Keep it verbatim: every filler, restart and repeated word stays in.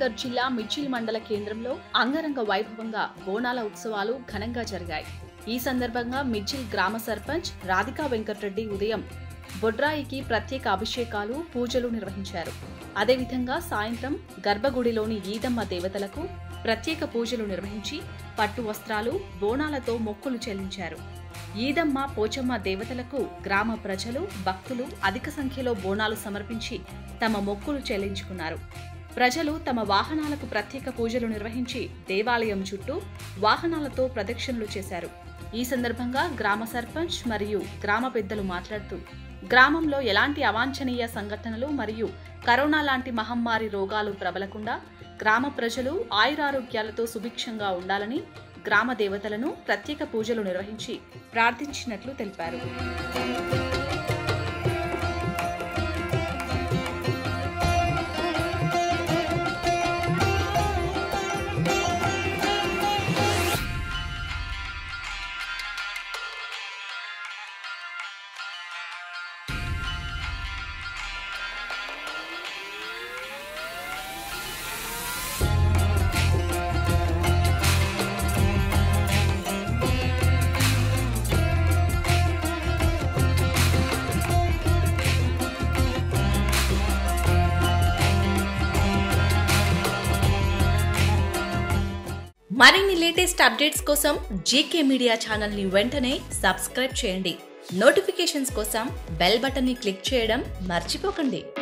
నగర్ జిల్లా మిర్చిల్ మండల కేంద్రంలో అంగరంగ వైభవంగా బోనాల ఉత్సవాలు ఘనంగా జరిగాయి. ఈ సందర్భంగా మిర్చిల్ గ్రామ సర్పంచ్ రాధికా వెంకటరెడ్డి ఉదయం బొడ్రాయికి ప్రత్యేక అభిషేకాలు, పూజలు నిర్వహించారు. అదేవిధంగా సాయంత్రం గర్భగుడిలోని ఈదమ్మ దేవతలకు ప్రత్యేక పూజలు నిర్వహించి పట్టు వస్త్రాలు, బోనాలతో మొక్కులు చెల్లించారు. ఈదమ్మ, పోచమ్మ దేవతలకు గ్రామ ప్రజలు, భక్తులు అధిక సంఖ్యలో బోనాలు సమర్పించి తమ మొక్కులు చెల్లించుకున్నారు. ప్రజలు తమ వాహనాలకు ప్రత్యేక పూజలు నిర్వహించి దేవాలయం చుట్టూ వాహనాలతో ప్రదక్షిణలు చేశారు. ఈ సందర్భంగా గ్రామ సర్పంచ్ మరియు గ్రామ పెద్దలు మాట్లాడుతూ గ్రామంలో ఎలాంటి అవాంఛనీయ సంఘటనలు మరియు కరోనా లాంటి మహమ్మారి రోగాలు ప్రబలకుండా గ్రామ ప్రజలు ఆయురారోగ్యాలతో సుభిక్షంగా ఉండాలని గ్రామ దేవతలను ప్రత్యేక పూజలు నిర్వహించి ప్రార్థించినట్లు తెలిపారు. మరిన్ని లేటెస్ట్ అప్డేట్స్ కోసం జీకే మీడియా ఛానల్ ని వెంటనే సబ్స్క్రైబ్ చేయండి. నోటిఫికేషన్స్ కోసం బెల్ బటన్ ని క్లిక్ చేయడం మర్చిపోకండి.